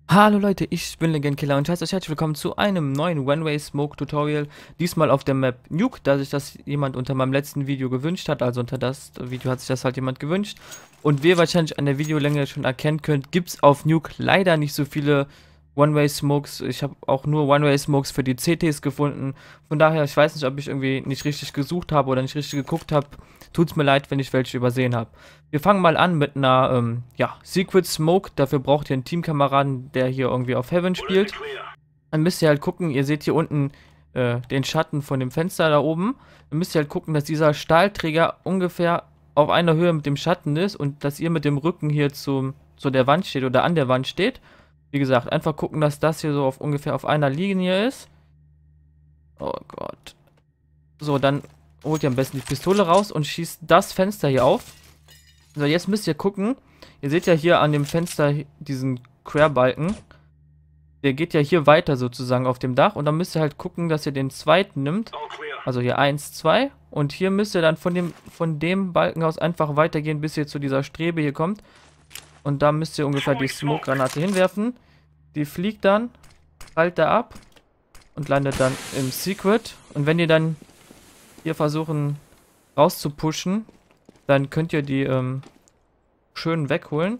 Hallo Leute, ich bin Legendkiller und heiße euch herzlich willkommen zu einem neuen One-Way-Smoke-Tutorial. Diesmal auf der Map Nuke, da sich das jemand unter meinem letzten Video gewünscht hat. Also unter das Video hat sich das halt jemand gewünscht. Und wie ihr wahrscheinlich an der Videolänge schon erkennen könnt, gibt es auf Nuke leider nicht so viele One-Way-Smokes. Ich habe auch nur One-Way-Smokes für die CTs gefunden. Von daher, ich weiß nicht, ob ich irgendwie nicht richtig gesucht habe oder nicht richtig geguckt habe. Tut's mir leid, wenn ich welche übersehen habe. Wir fangen mal an mit einer, Secret Smoke. Dafür braucht ihr einen Teamkameraden, der hier irgendwie auf Heaven spielt. Dann müsst ihr halt gucken, ihr seht hier unten den Schatten von dem Fenster da oben. Dann müsst ihr halt gucken, dass dieser Stahlträger ungefähr auf einer Höhe mit dem Schatten ist und dass ihr mit dem Rücken hier zu der Wand steht oder an der Wand steht. Wie gesagt, einfach gucken, dass das hier so auf ungefähr auf einer Linie ist. Oh Gott. So, dann holt ihr am besten die Pistole raus und schießt das Fenster hier auf. So, jetzt müsst ihr gucken. Ihr seht ja hier an dem Fenster diesen Querbalken. Der geht ja hier weiter sozusagen auf dem Dach. Und dann müsst ihr halt gucken, dass ihr den zweiten nimmt. Also hier 1, 2. Und hier müsst ihr dann von dem Balken aus einfach weitergehen, bis ihr zu dieser Strebe hier kommt. Und da müsst ihr ungefähr die Smoke-Granate hinwerfen. Die fliegt dann, prallt da ab und landet dann im Secret. Und wenn ihr dann hier versuchen rauszupushen, dann könnt ihr die schön wegholen.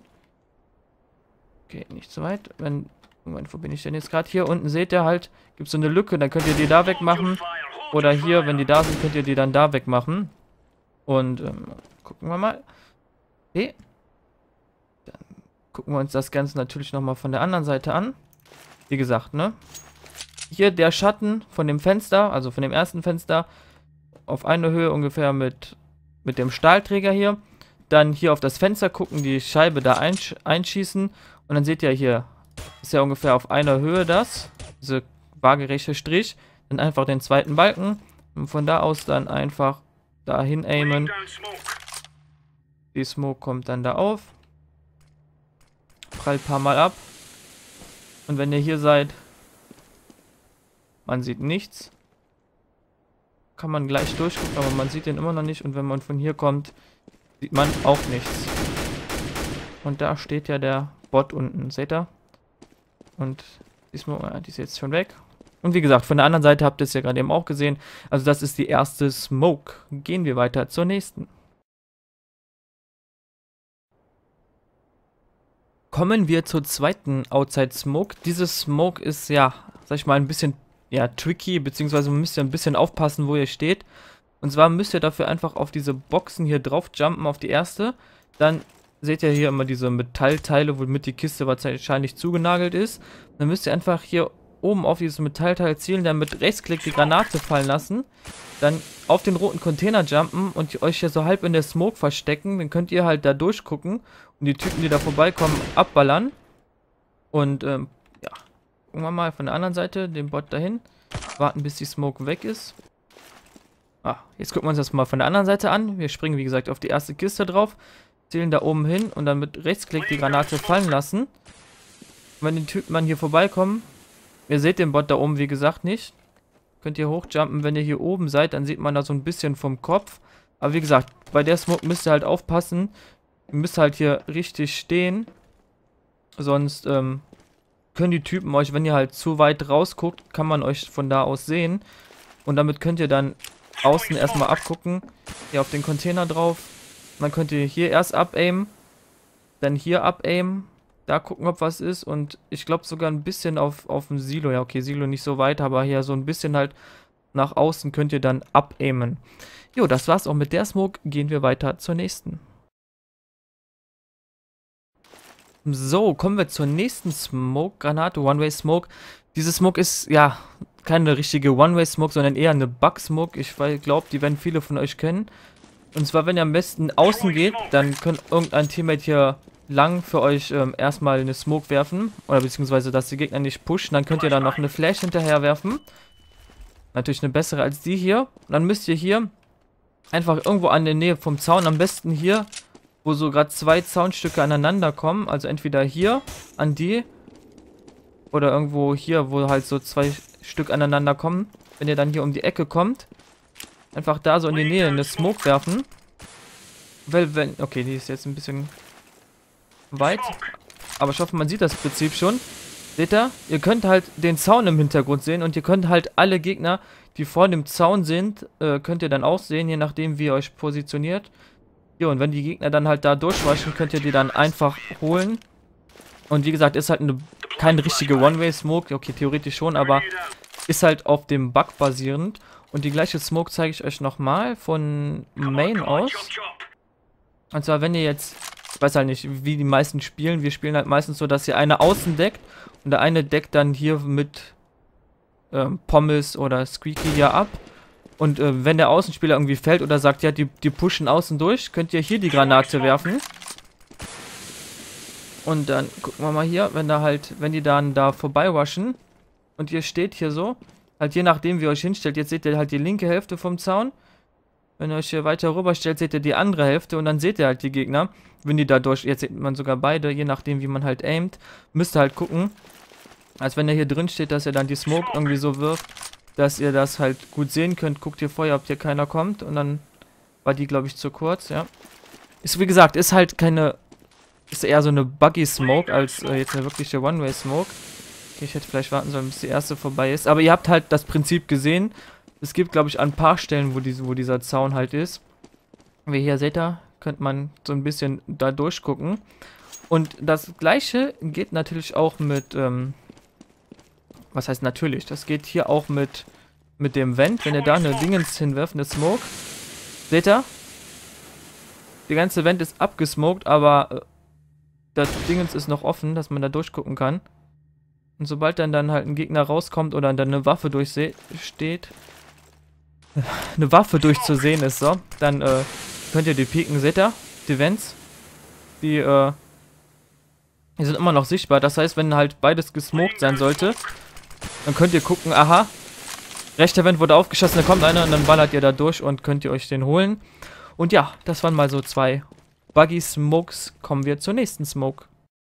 Okay, nicht zu weit. Moment, wo bin ich denn jetzt gerade? Hier unten seht ihr halt, gibt es so eine Lücke, dann könnt ihr die da wegmachen. Oder hier, wenn die da sind, könnt ihr die dann da wegmachen. Und gucken wir mal. Okay. Dann gucken wir uns das Ganze natürlich nochmal von der anderen Seite an. Wie gesagt, ne? Hier der Schatten von dem Fenster, also von dem ersten Fenster, auf eine Höhe ungefähr mit dem Stahlträger hier. Dann hier auf das Fenster gucken, die Scheibe da einschießen. Und dann seht ihr hier, ist ja ungefähr auf einer Höhe das. Diese waagerechte Strich. Dann einfach den zweiten Balken. Und von da aus dann einfach dahin aimen. Die Smoke kommt dann da auf. Prallt ein paar Mal ab. Und wenn ihr hier seid, man sieht nichts. Kann man gleich durchgucken, aber man sieht den immer noch nicht. Und wenn man von hier kommt, sieht man auch nichts. Und da steht ja der Bot unten, seht ihr? Und die ist jetzt schon weg. Und wie gesagt, von der anderen Seite habt ihr es ja gerade eben auch gesehen. Also das ist die erste Smoke. Gehen wir weiter zur nächsten. Kommen wir zur zweiten Outside Smoke. Diese Smoke ist ja, sag ich mal, ein bisschen tricky, beziehungsweise man müsst ja ein bisschen aufpassen, wo ihr steht. Und zwar müsst ihr dafür einfach auf diese Boxen hier drauf jumpen, auf die erste. Dann seht ihr hier immer diese Metallteile, womit die Kiste wahrscheinlich zugenagelt ist. Dann müsst ihr einfach hier oben auf dieses Metallteil zielen, dann mit Rechtsklick die Granate fallen lassen. Dann auf den roten Container jumpen und euch hier so halb in der Smoke verstecken. Dann könnt ihr halt da durchgucken und die Typen, die da vorbeikommen, abballern. Und gucken wir mal von der anderen Seite, den Bot dahin. Warten, bis die Smoke weg ist. Jetzt gucken wir uns das mal von der anderen Seite an. Wir springen, wie gesagt, auf die erste Kiste drauf. Zielen da oben hin und dann mit Rechtsklick die Granate fallen lassen. Wenn die Typen dann hier vorbeikommen, ihr seht den Bot da oben, wie gesagt, nicht. Könnt ihr hochjumpen, wenn ihr hier oben seid, dann sieht man da so ein bisschen vom Kopf. Aber wie gesagt, bei der Smoke müsst ihr halt aufpassen. Ihr müsst halt hier richtig stehen. Sonst, können die Typen euch, wenn ihr halt zu weit rausguckt, kann man euch von da aus sehen. Und damit könnt ihr dann außen erstmal abgucken. Hier auf den Container drauf. Dann könnt ihr hier erst abaimen. Dann hier abaimen. Da gucken, ob was ist. Und ich glaube sogar ein bisschen auf dem Silo. Ja, okay, Silo nicht so weit, aber hier so ein bisschen halt nach außen könnt ihr dann abaimen. Jo, das war's auch mit der Smoke. Gehen wir weiter zur nächsten. So, kommen wir zur nächsten Smoke-Granate, One-Way-Smoke. Diese Smoke ist, ja, keine richtige One-Way-Smoke, sondern eher eine Bug-Smoke. Ich glaube, die werden viele von euch kennen. Und zwar, wenn ihr am besten außen geht, dann könnt irgendein Teammate hier lang für euch erstmal eine Smoke werfen. Oder beziehungsweise, dass die Gegner nicht pushen. Dann könnt ihr dann noch eine Flash hinterher werfen. Natürlich eine bessere als die hier. Und dann müsst ihr hier einfach irgendwo an der Nähe vom Zaun, am besten hier, wo so gerade zwei Zaunstücke aneinander kommen. Also entweder hier an die oder irgendwo hier, wo halt so zwei Stück aneinander kommen. Wenn ihr dann hier um die Ecke kommt, einfach da so in die Nähe eine Smoke werfen. Okay, die ist jetzt ein bisschen weit. Aber ich hoffe, man sieht das Prinzip schon. Seht ihr? Ihr könnt halt den Zaun im Hintergrund sehen und ihr könnt halt alle Gegner, die vor dem Zaun sind, könnt ihr dann auch sehen, je nachdem wie ihr euch positioniert. Ja, und wenn die Gegner dann halt da durchweichen, könnt ihr die dann einfach holen. Und wie gesagt, ist halt keine richtige One-Way-Smoke. Okay, theoretisch schon, aber ist halt auf dem Bug basierend. Und die gleiche Smoke zeige ich euch nochmal von Main aus. Und zwar, wenn ihr jetzt, ich weiß halt nicht, wie die meisten spielen. Wir spielen halt meistens so, dass ihr eine außen deckt. Und der eine deckt dann hier mit Pommes oder Squeaky hier ab. Und wenn der Außenspieler irgendwie fällt oder sagt, ja, die pushen außen durch, könnt ihr hier die Granate werfen. Und dann gucken wir mal hier, wenn die dann da vorbei rushen und ihr steht hier so, halt je nachdem wie ihr euch hinstellt, jetzt seht ihr halt die linke Hälfte vom Zaun. Wenn ihr euch hier weiter rüber stellt, seht ihr die andere Hälfte und dann seht ihr halt die Gegner. Wenn die da durch, jetzt sieht man sogar beide, je nachdem wie man halt aimt, müsst ihr halt gucken, als wenn er hier drin steht, dass ihr dann die Smoke irgendwie so wirft, dass ihr das halt gut sehen könnt. Guckt hier vorher, ob hier keiner kommt und dann war die, glaube ich, zu kurz, ja. Ist, wie gesagt, ist halt keine... Ist eher so eine Buggy-Smoke als jetzt eine wirkliche One-Way-Smoke. Okay, ich hätte vielleicht warten sollen, bis die erste vorbei ist. Aber ihr habt halt das Prinzip gesehen. Es gibt, glaube ich, an ein paar Stellen, wo dieser Zaun halt ist. Wie hier seht ihr, könnte man so ein bisschen da durchgucken. Und das gleiche geht natürlich auch mit, was heißt natürlich? Das geht hier auch mit dem Vent. Wenn ihr da eine Dingens hinwerft, eine Smoke. Seht ihr? Die ganze Vent ist abgesmoked, aber... das Dingens ist noch offen, dass man da durchgucken kann. Und sobald dann halt ein Gegner rauskommt oder dann eine Waffe durchsteht, eine Waffe durchzusehen ist, so, dann könnt ihr die pieken, seht ihr? Die Vents, die sind immer noch sichtbar. Das heißt, wenn halt beides gesmoked sein sollte, dann könnt ihr gucken, aha, rechter Vent wurde aufgeschossen, da kommt einer und dann ballert ihr da durch und könnt ihr euch den holen. Und ja, das waren mal so zwei Buggy Smokes. Kommen wir zur nächsten Smoke.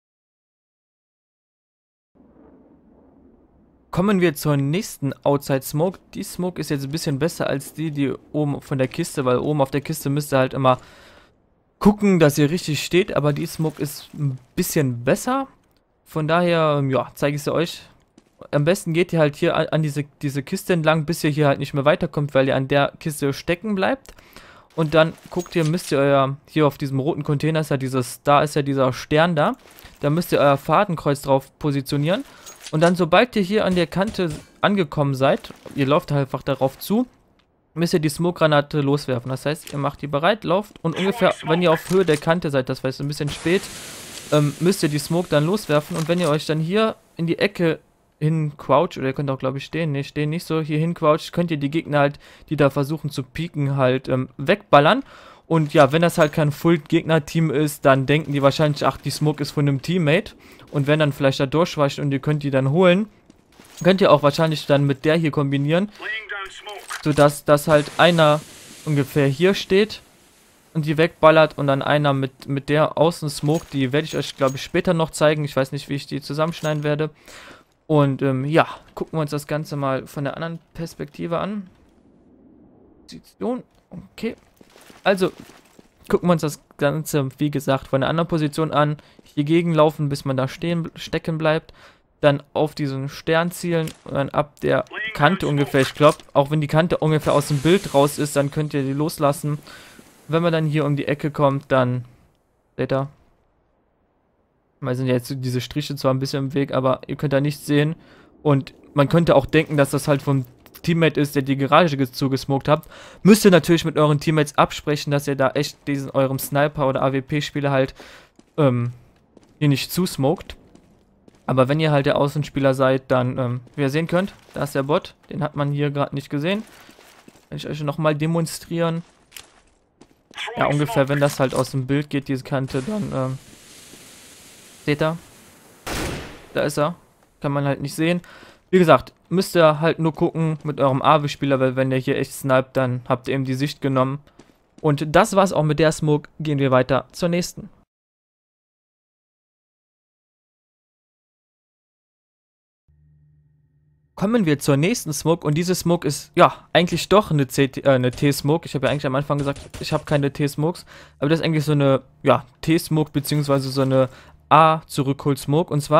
Kommen wir zur nächsten Outside Smoke. Die Smoke ist jetzt ein bisschen besser als die oben von der Kiste, weil oben auf der Kiste müsst ihr halt immer gucken, dass ihr richtig steht, aber die Smoke ist ein bisschen besser. Von daher, ja, zeige ich sie euch. Am besten geht ihr halt hier an diese Kiste entlang, bis ihr hier halt nicht mehr weiterkommt, weil ihr an der Kiste stecken bleibt. Und dann guckt ihr, müsst ihr hier auf diesem roten Container ist ja dieser Stern da. Da müsst ihr euer Fadenkreuz drauf positionieren. Und dann, sobald ihr hier an der Kante angekommen seid, ihr lauft einfach darauf zu, müsst ihr die Smoke-Granate loswerfen. Das heißt, ihr macht die bereit, lauft und ungefähr, wenn ihr auf Höhe der Kante seid, das heißt ein bisschen spät, müsst ihr die Smoke dann loswerfen. Und wenn ihr euch dann hier in die Ecke hin crouch, oder ihr könnt auch, glaube ich, stehen, ne, stehen nicht so, hier hin crouch, könnt ihr die Gegner halt, die da versuchen zu pieken, halt wegballern. Und ja, wenn das halt kein Full-Gegner-Team ist, dann denken die wahrscheinlich, ach, die Smoke ist von einem Teammate. Und wenn dann vielleicht da durchweicht und ihr könnt die dann holen, könnt ihr auch wahrscheinlich dann mit der hier kombinieren, sodass das halt einer ungefähr hier steht und die wegballert und dann einer mit der Außen-Smoke, die werde ich euch, glaube ich, später noch zeigen. Ich weiß nicht, wie ich die zusammenschneiden werde. Und ja, gucken wir uns das Ganze mal von der anderen Perspektive an. Position, okay. Also, gucken wir uns das Ganze, wie gesagt, von der anderen Position an. Hier gegenlaufen, bis man da stecken bleibt. Dann auf diesen Stern zielen und dann ab der Kante ungefähr, ich glaube, auch wenn die Kante ungefähr aus dem Bild raus ist, dann könnt ihr die loslassen. Wenn man dann hier um die Ecke kommt, dann, seht ihr, weil sind jetzt diese Striche zwar ein bisschen im Weg, aber ihr könnt da nichts sehen. Und man könnte auch denken, dass das halt vom Teammate ist, der die Garage zugesmoked hat. Müsst ihr natürlich mit euren Teammates absprechen, dass ihr da echt eurem Sniper oder AWP-Spieler halt hier nicht zusmoked. Aber wenn ihr halt der Außenspieler seid, dann, wie ihr sehen könnt, da ist der Bot. Den hat man hier gerade nicht gesehen. Kann ich euch nochmal demonstrieren. Ja, ungefähr, wenn das halt aus dem Bild geht, diese Kante, dann, seht ihr? Da ist er. Kann man halt nicht sehen. Wie gesagt, müsst ihr halt nur gucken mit eurem AWP-Spieler, weil wenn der hier echt sniped, dann habt ihr eben die Sicht genommen. Und das war's auch mit der Smoke. Gehen wir weiter zur nächsten. Kommen wir zur nächsten Smoke und diese Smoke ist, ja, eigentlich doch eine T-Smoke. Ich habe ja eigentlich am Anfang gesagt, ich habe keine T-Smokes, aber das ist eigentlich so eine, ja, T-Smoke beziehungsweise so eine A-Zurückhol-Smoke. Und zwar,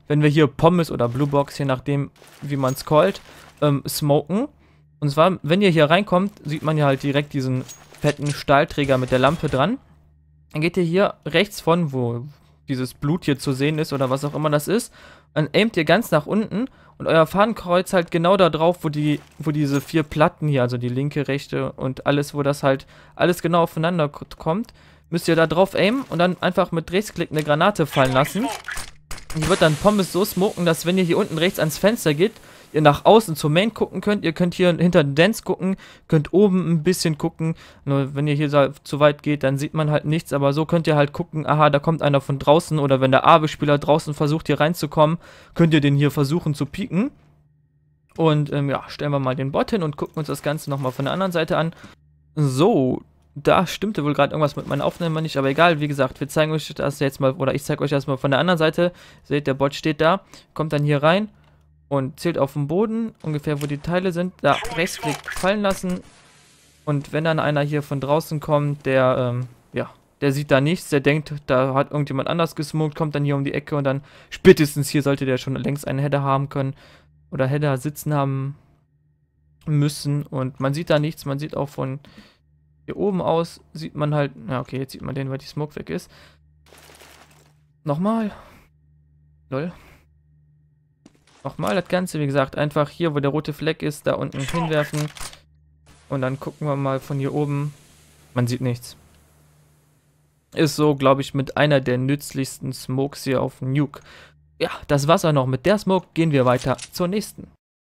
wenn wir hier Pommes oder Blue Box, je nachdem, wie man es callt, smoken. Und zwar, wenn ihr hier reinkommt, sieht man ja halt direkt diesen fetten Stahlträger mit der Lampe dran. Dann geht ihr hier rechts von, wo dieses Blut hier zu sehen ist oder was auch immer das ist. Dann aimt ihr ganz nach unten und euer Fadenkreuz halt genau da drauf, wo diese 4 Platten hier, also die linke, rechte und alles, wo das halt alles genau aufeinander kommt, müsst ihr da drauf aimen und dann einfach mit Rechtsklick eine Granate fallen lassen. Die wird dann Pommes so smoken, dass wenn ihr hier unten rechts ans Fenster geht, ihr nach außen zur Main gucken könnt. Ihr könnt hier hinter den Dance gucken, könnt oben ein bisschen gucken. Nur wenn ihr hier zu weit geht, dann sieht man halt nichts. Aber so könnt ihr halt gucken, aha, da kommt einer von draußen. Oder wenn der AWE-Spieler draußen versucht, hier reinzukommen, könnt ihr den hier versuchen zu pieken. Und ja, stellen wir mal den Bot hin und gucken uns das Ganze nochmal von der anderen Seite an. So, da stimmte wohl gerade irgendwas mit meinen Aufnahmen nicht, aber egal, wie gesagt, wir zeigen euch das jetzt mal, oder ich zeige euch das mal von der anderen Seite. Seht, der Bot steht da, kommt dann hier rein und zählt auf dem Boden, ungefähr wo die Teile sind, da Rechtsklick fallen lassen. Und wenn dann einer hier von draußen kommt, der, ja, der sieht da nichts, der denkt, da hat irgendjemand anders gesmoked, kommt dann hier um die Ecke und dann spätestens hier sollte der schon längst einen Header haben können oder Header sitzen haben müssen und man sieht da nichts, man sieht auch von hier oben aus, sieht man halt, ja okay, jetzt sieht man den, weil die Smoke weg ist. Nochmal. Lol. Nochmal das Ganze, wie gesagt, einfach hier, wo der rote Fleck ist, da unten hinwerfen. Und dann gucken wir mal von hier oben. Man sieht nichts. Ist so, glaube ich, mit einer der nützlichsten Smokes hier auf Nuke. Ja, das war's auch noch. Mit der Smoke gehen wir weiter zur nächsten.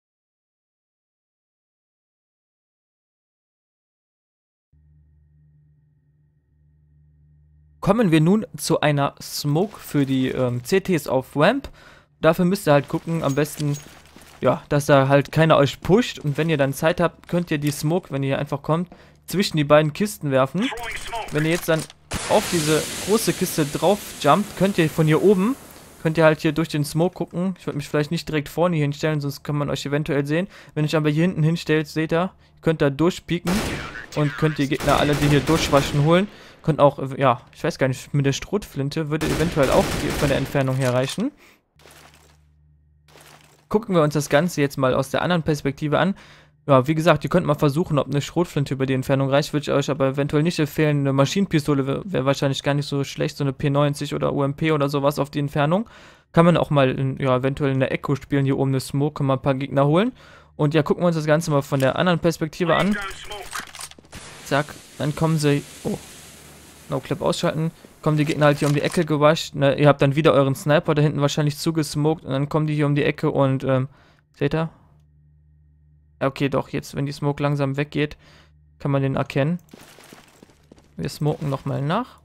Kommen wir nun zu einer Smoke für die CTs auf Ramp. Dafür müsst ihr halt gucken, am besten, ja, dass da halt keiner euch pusht. Und wenn ihr dann Zeit habt, könnt ihr die Smoke, wenn ihr einfach kommt, zwischen die beiden Kisten werfen. Wenn ihr jetzt dann auf diese große Kiste drauf jumpt, könnt ihr von hier oben, könnt ihr halt hier durch den Smoke gucken. Ich würde mich vielleicht nicht direkt vorne hier hinstellen, sonst kann man euch eventuell sehen. Wenn ich aber hier hinten hinstellt, seht ihr, könnt da durchpieken und könnt die Gegner alle, die hier durchwaschen, holen. Könnt auch, ja, ich weiß gar nicht, mit der Schrotflinte würde eventuell auch von der Entfernung her reichen. Gucken wir uns das Ganze jetzt mal aus der anderen Perspektive an. Ja, wie gesagt, ihr könnt mal versuchen, ob eine Schrotflinte über die Entfernung reicht. Würde ich euch aber eventuell nicht empfehlen. Eine Maschinenpistole wäre wahrscheinlich gar nicht so schlecht. So eine P90 oder UMP oder sowas auf die Entfernung. Kann man auch mal, ja, eventuell in der Echo spielen. Hier oben eine Smoke, kann man ein paar Gegner holen. Und ja, gucken wir uns das Ganze mal von der anderen Perspektive an. Zack, dann kommen sie... Oh. No-Clip ausschalten. Kommen die Gegner halt hier um die Ecke gewascht. Ne? Ihr habt dann wieder euren Sniper da hinten wahrscheinlich zugesmoked. Und dann kommen die hier um die Ecke und, seht ihr? Okay, doch, jetzt, wenn die Smoke langsam weggeht, kann man den erkennen. Wir smoken nochmal nach.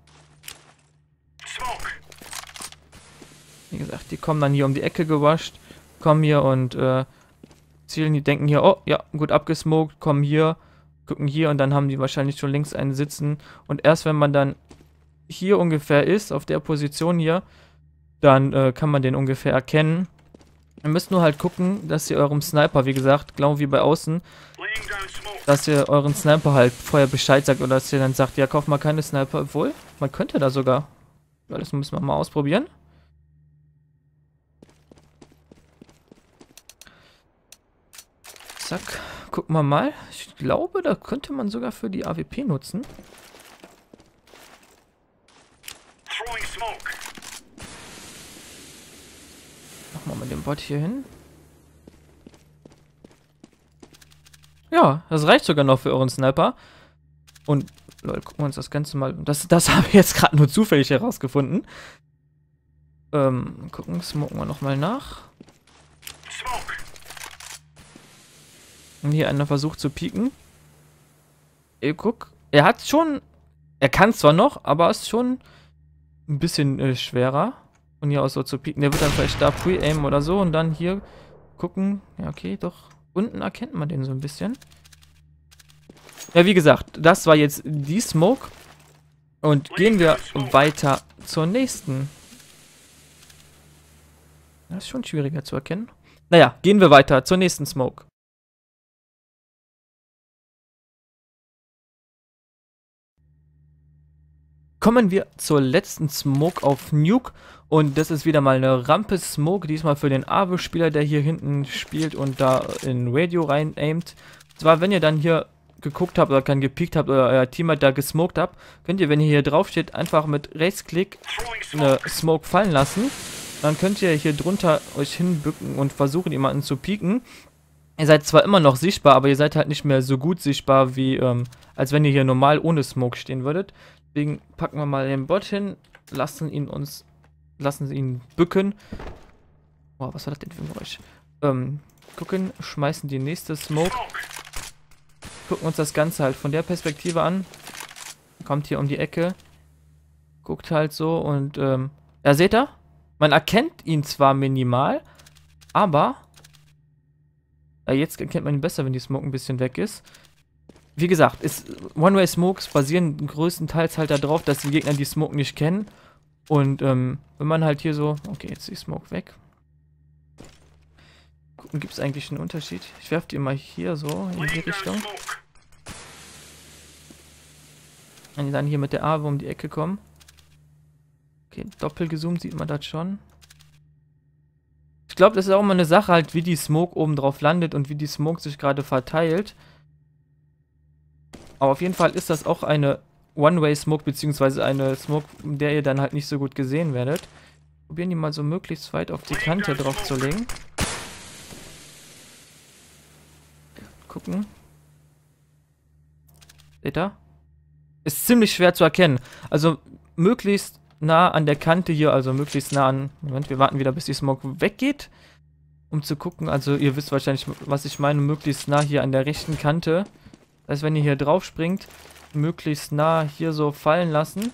Wie gesagt, die kommen dann hier um die Ecke gewascht. Kommen hier und, zielen, die denken hier, oh, ja, gut abgesmoked, kommen hier, gucken hier und dann haben die wahrscheinlich schon links einen sitzen. Und erst wenn man dann hier ungefähr ist, auf der Position hier, dann kann man den ungefähr erkennen. Ihr müsst nur halt gucken, dass ihr eurem Sniper, wie gesagt, genau wie bei außen, dass ihr euren Sniper halt vorher Bescheid sagt oder dass ihr dann sagt, ja, kauf mal keine Sniper. Obwohl, man könnte da sogar. Ja, das müssen wir mal ausprobieren. Zack, gucken wir mal. Ich glaube, da könnte man sogar für die AWP nutzen. Machen wir mal den Bot hier hin. Ja, das reicht sogar noch für euren Sniper. Und, lol, gucken wir uns das Ganze mal... Das habe ich jetzt gerade nur zufällig herausgefunden. Gucken, smoken wir nochmal nach. Und hier einer versucht zu pieken. Guck, er hat schon... Er kann zwar noch, aber ist schon ein bisschen schwerer. Und hier aus so zu pieken. Der wird dann vielleicht da pre-aimen oder so. Und dann hier gucken. Ja, okay, doch. Unten erkennt man den so ein bisschen. Ja, wie gesagt, das war jetzt die Smoke. Und gehen wir weiter zur nächsten. Das ist schon schwieriger zu erkennen. Naja, gehen wir weiter zur nächsten Smoke. Kommen wir zur letzten Smoke auf Nuke. Und das ist wieder mal eine Rampe-Smoke, diesmal für den Ave-Spieler, der hier hinten spielt und da in Radio rein aimt. Und zwar, wenn ihr dann hier geguckt habt oder gepiekt habt oder euer Teammate da gesmoked habt, könnt ihr, wenn ihr hier drauf steht, einfach mit Rechtsklick eine Smoke fallen lassen. Dann könnt ihr hier drunter euch hinbücken und versuchen, jemanden zu pieken. Ihr seid zwar immer noch sichtbar, aber ihr seid halt nicht mehr so gut sichtbar, wie als wenn ihr hier normal ohne Smoke stehen würdet. Deswegen packen wir mal den Bot hin, lassen sie ihn bücken. Boah, was war das denn für ein Geräusch? Gucken, schmeißen die nächste Smoke. Gucken uns das Ganze halt von der Perspektive an. Kommt hier um die Ecke. Guckt halt so und, ja, seht ihr? Man erkennt ihn zwar minimal, aber jetzt erkennt man ihn besser, wenn die Smoke ein bisschen weg ist. Wie gesagt, One-Way-Smokes basieren größtenteils halt darauf, dass die Gegner die Smoke nicht kennen. Und wenn man halt hier so... Okay, jetzt ist die Smoke weg. Gucken, gibt es eigentlich einen Unterschied? Ich werfe die mal hier so in die Richtung. Wenn die dann hier mit der Ave um die Ecke kommen. Okay, doppelt gezoomt sieht man das schon. Ich glaube, das ist auch mal eine Sache halt, wie die Smoke oben drauf landet und wie die Smoke sich gerade verteilt. Aber auf jeden Fall ist das auch eine One-Way-Smoke, beziehungsweise eine Smoke, in der ihr dann halt nicht so gut gesehen werdet. Probieren die mal so möglichst weit auf die Kante drauf zu legen. Gucken. Seht ihr? Ist ziemlich schwer zu erkennen. Also möglichst nah an der Kante hier, also möglichst nah an... Moment, wir warten wieder, bis die Smoke weggeht. Um zu gucken, also ihr wisst wahrscheinlich, was ich meine, möglichst nah hier an der rechten Kante. Das heißt, wenn ihr hier drauf springt, möglichst nah hier so fallen lassen.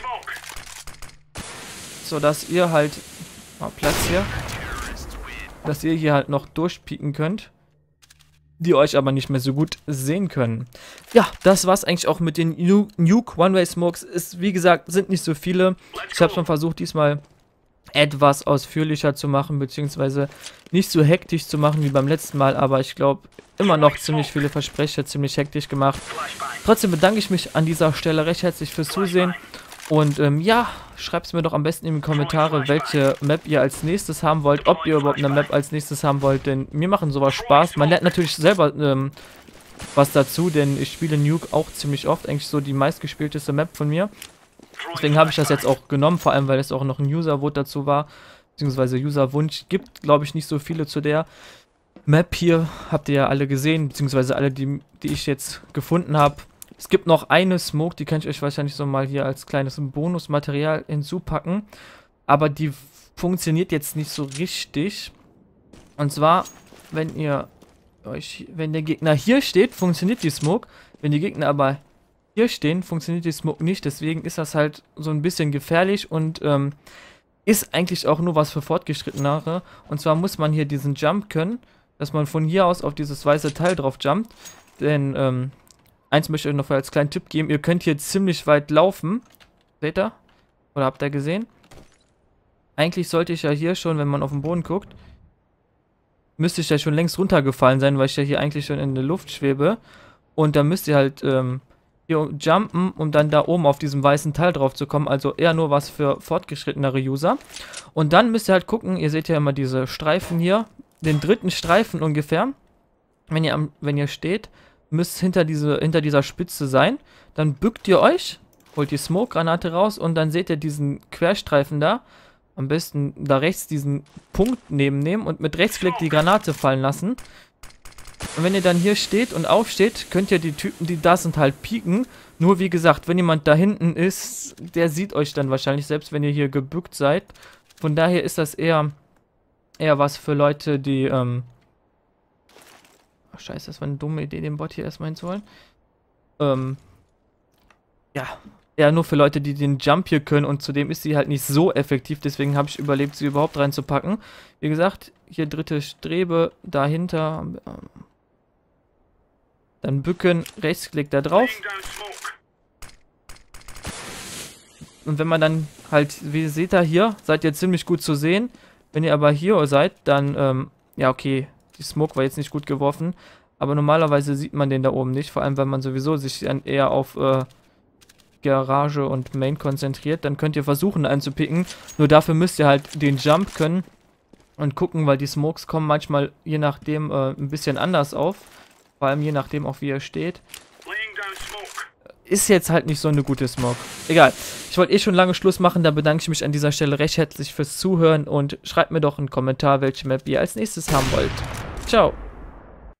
So dass ihr halt... Platz hier. Dass ihr hier halt noch durchpieken könnt. Die euch aber nicht mehr so gut sehen können. Ja, das war's eigentlich auch mit den Nuke One-Way-Smokes. Ist, wie gesagt, sind nicht so viele. Ich habe schon versucht, diesmal etwas ausführlicher zu machen, beziehungsweise nicht so hektisch zu machen wie beim letzten Mal, aber ich glaube, immer noch ziemlich viele Versprecher, ziemlich hektisch gemacht. Trotzdem bedanke ich mich an dieser Stelle recht herzlich fürs Zusehen und ja, schreibt es mir doch am besten in die Kommentare, welche Map ihr als nächstes haben wollt, ob ihr überhaupt eine Map als nächstes haben wollt, denn mir machen sowas Spaß. Man lernt natürlich selber was dazu, denn ich spiele Nuke auch ziemlich oft, eigentlich so die meistgespielteste Map von mir. Deswegen habe ich das jetzt auch genommen, vor allem weil es auch noch ein User-Vote dazu war, beziehungsweise User-Wunsch. Gibt, glaube ich, nicht so viele zu der Map hier, habt ihr ja alle gesehen, beziehungsweise alle, die ich jetzt gefunden habe. Es gibt noch eine Smoke, die kann ich euch wahrscheinlich so mal hier als kleines Bonusmaterial hinzupacken, aber die funktioniert jetzt nicht so richtig. Und zwar, wenn der Gegner hier steht, funktioniert die Smoke, wenn die Gegner aber hier stehen, funktioniert die Smoke nicht, deswegen ist das halt so ein bisschen gefährlich und ist eigentlich auch nur was für Fortgeschrittenere. Und zwar muss man hier diesen Jump können, dass man von hier aus auf dieses weiße Teil drauf jumpt, denn eins möchte ich euch noch als kleinen Tipp geben, ihr könnt hier ziemlich weit laufen, seht ihr? Oder habt ihr gesehen? Eigentlich sollte ich ja hier schon, wenn man auf den Boden guckt, müsste ich ja schon längst runtergefallen sein, weil ich ja hier eigentlich schon in der Luft schwebe. Und dann müsst ihr halt hier jumpen, um dann da oben auf diesem weißen Teil drauf zu kommen. Also eher nur was für fortgeschrittenere User. Und dann müsst ihr halt gucken, ihr seht ja immer diese Streifen hier, den dritten Streifen ungefähr. Wenn ihr steht, müsst hinter dieser Spitze sein. Dann bückt ihr euch, holt die Smoke-Granate raus und dann seht ihr diesen Querstreifen da. Am besten da rechts diesen Punkt nehmen und mit Rechtsklick die Granate fallen lassen. Und wenn ihr dann hier steht und aufsteht, könnt ihr die Typen, die da sind, halt pieken. Nur wie gesagt, wenn jemand da hinten ist, der sieht euch dann wahrscheinlich, selbst wenn ihr hier gebückt seid. Von daher ist das eher was für Leute, die, oh, scheiße, das war eine dumme Idee, den Bot hier erstmal hinzuholen. Ja, eher nur für Leute, die den Jump hier können und zudem ist sie halt nicht so effektiv, deswegen habe ich überlebt, sie überhaupt reinzupacken. Wie gesagt, hier dritte Strebe, dahinter, dann bücken, Rechtsklick da drauf. Und wenn man dann halt, wie seht ihr hier, seid ihr ziemlich gut zu sehen. Wenn ihr aber hier seid, dann, ja okay, die Smoke war jetzt nicht gut geworfen. Aber normalerweise sieht man den da oben nicht, vor allem weil man sowieso sich dann eher auf Garage und Main konzentriert, dann könnt ihr versuchen einzupicken. Nur dafür müsst ihr halt den Jump können und gucken, weil die Smokes kommen manchmal je nachdem ein bisschen anders auf. Vor allem je nachdem auch wie er steht. Ist jetzt halt nicht so eine gute Smoke. Egal. Ich wollte schon lange Schluss machen, da bedanke ich mich an dieser Stelle recht herzlich fürs Zuhören und schreibt mir doch einen Kommentar, welche Map ihr als nächstes haben wollt. Ciao.